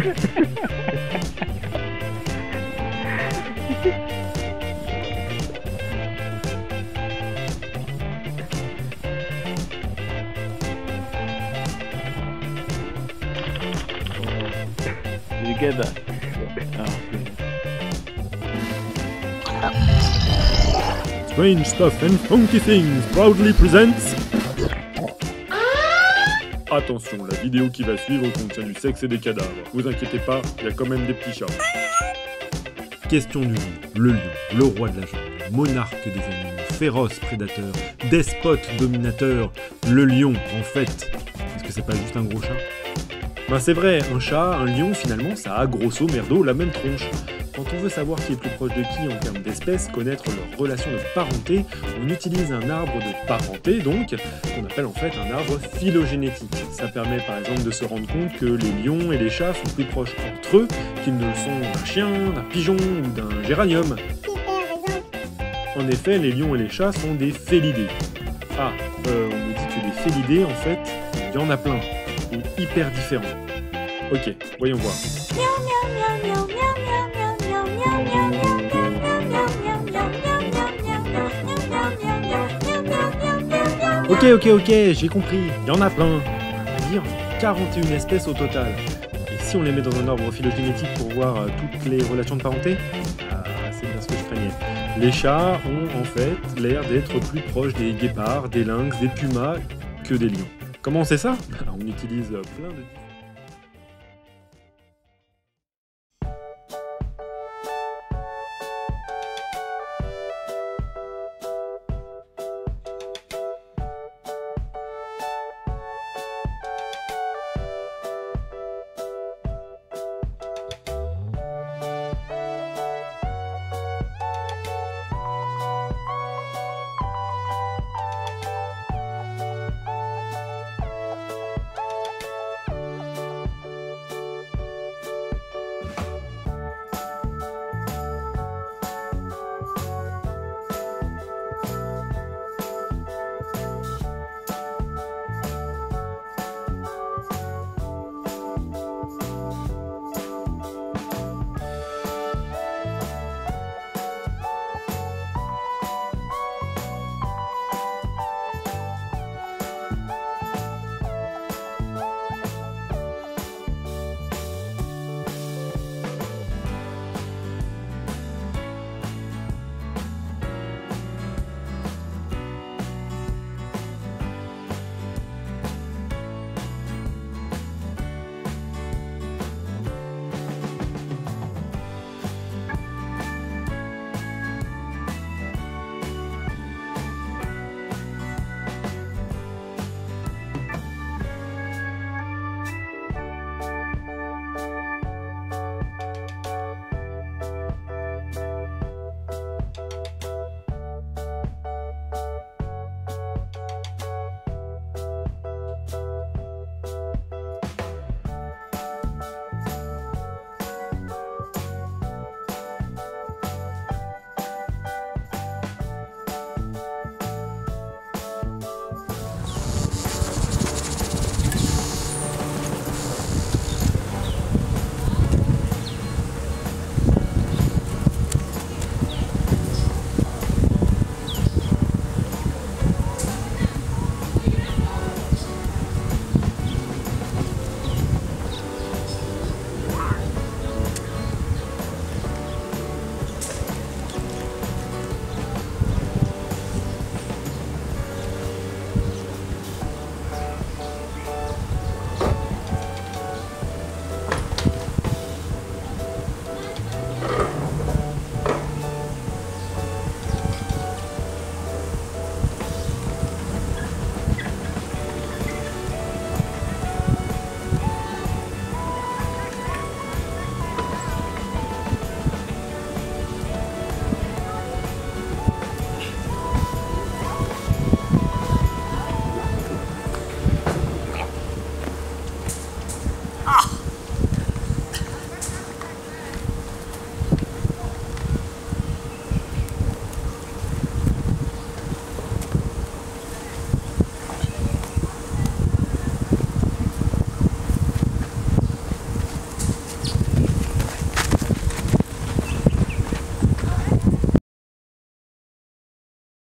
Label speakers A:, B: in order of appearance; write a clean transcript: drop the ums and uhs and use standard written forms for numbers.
A: You get that?
B: Strange Stuff and Funky Things proudly presents... Attention, la vidéo qui va suivre contient du sexe et des cadavres. Vous inquiétez pas, il y a quand même des petits chats. Question du jour. Le lion, le roi de la jungle, monarque des animaux, féroce prédateur, despote dominateur. Le lion, en fait, est-ce que c'est pas juste un gros chat? Ben c'est vrai, un chat, un lion, finalement, ça a grosso merdo la même tronche. Quand on veut savoir qui est plus proche de qui en termes d'espèces, connaître leur relation de parenté, on utilise un arbre de parenté, donc, qu'on appelle en fait un arbre phylogénétique. Ça permet par exemple de se rendre compte que les lions et les chats sont plus proches entre eux qu'ils ne le sont d'un chien, d'un pigeon ou d'un géranium. En effet, les lions et les chats sont des félidés. Ah, on me dit que les félidés, en fait, il y en a plein, et hyper différents. Ok, voyons voir. Ok, j'ai compris, il y en a plein. On va dire 41 espèces au total. Et si on les met dans un arbre phylogénétique pour voir toutes les relations de parenté, c'est bien ce que je craignais. Les chats ont en fait l'air d'être plus proches des guépards, des lynx, des pumas que des lions. Comment on sait ça? On utilise plein de...